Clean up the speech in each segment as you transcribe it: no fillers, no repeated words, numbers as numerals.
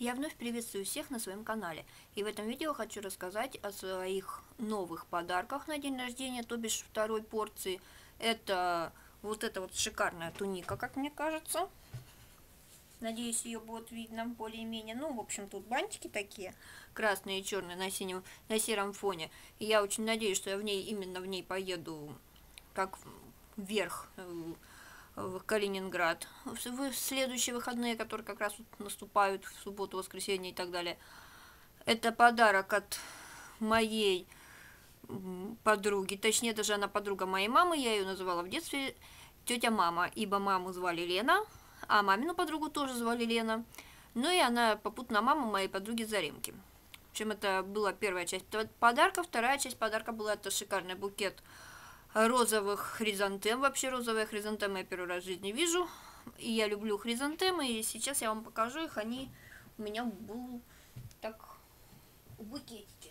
Я вновь приветствую всех на своем канале, и в этом видео хочу рассказать о своих новых подарках на день рождения, то бишь второй порции. Это вот эта вот шикарная туника, как мне кажется. Надеюсь, ее будет видно более-менее. Ну, в общем, тут бантики такие, красные и черные на сером фоне. И я очень надеюсь, что я именно в ней поеду как вверх в Калининград в следующие выходные, которые как раз вот наступают в субботу, воскресенье и так далее. Это подарок от моей подруги, точнее даже она подруга моей мамы, я ее называла в детстве тетя мама, ибо маму звали Лена, а мамину подругу тоже звали Лена. Ну и она попутно мама моей подруги Заремки. В общем, это была первая часть подарка, вторая часть подарка была это шикарный букет розовых хризантем. Вообще розовые хризантемы я первый раз в жизни вижу. И я люблю хризантемы. И сейчас я вам покажу их. Они у меня будут так в букетике.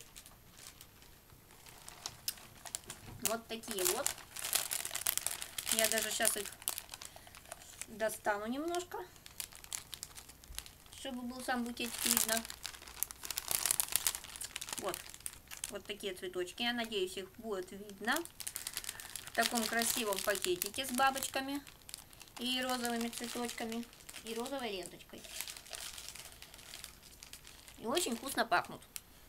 Вот такие вот. Я даже сейчас их достану немножко, чтобы был сам букетик видно. Вот. Вот такие цветочки. Я надеюсь, их будет видно. В таком красивом пакетике с бабочками и розовыми цветочками и розовой ленточкой. И очень вкусно пахнут.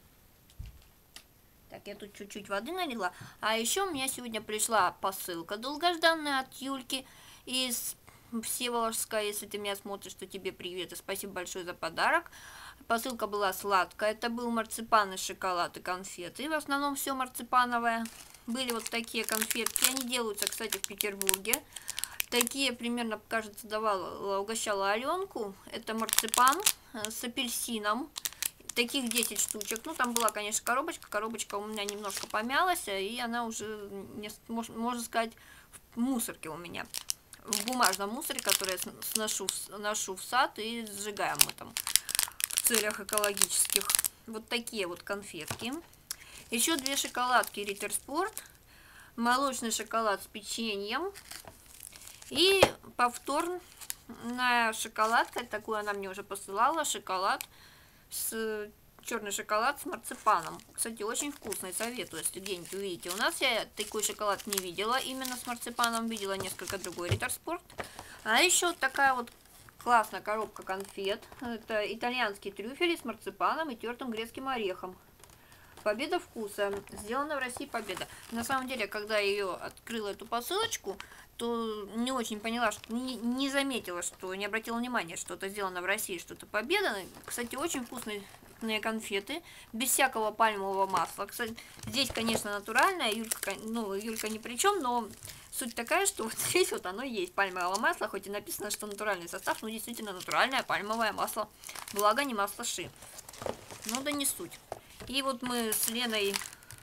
Так, я тут чуть-чуть воды налила. А еще у меня сегодня пришла посылка долгожданная от Юльки из Всеволожска. Если ты меня смотришь, то тебе привет и спасибо большое за подарок. Посылка была сладкая. Это был марципан и шоколад и конфеты. В основном все марципановое. Были вот такие конфетки. Они делаются, кстати, в Петербурге. Такие примерно, кажется, угощала Аленку. Это марципан с апельсином. Таких 10 штучек. Ну, там была, конечно, коробочка. Коробочка у меня немножко помялась. И она уже, можно сказать, в мусорке у меня. В бумажном мусоре, который я ношу в сад и сжигаем мы там в целях экологических. Вот такие вот конфетки. Еще 2 шоколадки Риттер Спорт, молочный шоколад с печеньем и повторная шоколадка, такую она мне уже посылала, черный шоколад с марципаном. Кстати, очень вкусный, советую, если где-нибудь увидите. У нас я такой шоколад не видела, именно с марципаном, видела несколько другой Риттер Спорт. А еще вот такая вот классная коробка конфет, это итальянские трюфели с марципаном и тертым грецким орехом. Победа вкуса. Сделана в России победа. На самом деле, когда я ее открыла, эту посылочку, то не очень поняла, что не заметила, что не обратила внимания, что это сделано в России, что это победа. Кстати, очень вкусные конфеты, без всякого пальмового масла. Кстати, здесь, конечно, натуральное, Юлька ни при чем, но суть такая, что вот здесь вот оно есть, пальмовое масло, хоть и написано, что натуральный состав, но действительно натуральное пальмовое масло. Благо, не масло ши. Ну да не суть. И вот мы с Леной,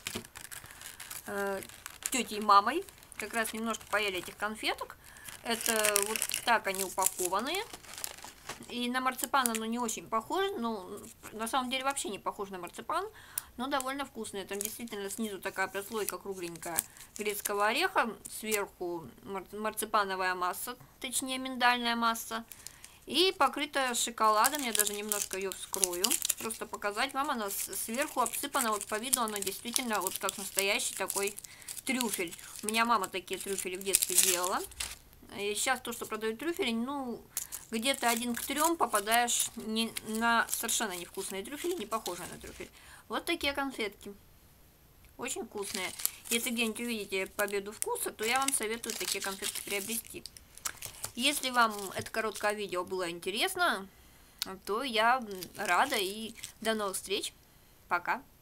тетей мамой, как раз немножко поели этих конфеток. Это вот так они упакованные. И на марципан оно не очень похоже, ну, на самом деле вообще не похож на марципан, но довольно вкусные. Там действительно снизу такая прослойка кругленькая грецкого ореха, сверху марципановая масса, точнее миндальная масса. И покрыта шоколадом, я даже немножко ее вскрою, просто показать вам, она сверху обсыпана, вот по виду она действительно вот как настоящий такой трюфель. У меня мама такие трюфели в детстве делала. И сейчас то, что продают трюфели, ну, где-то 1 к 3 попадаешь на совершенно невкусные трюфели, не похожие на трюфель. Вот такие конфетки. Очень вкусные. Если где-нибудь увидите победу вкуса, то я вам советую такие конфетки приобрести. Если вам это короткое видео было интересно, то я рада и до новых встреч. Пока.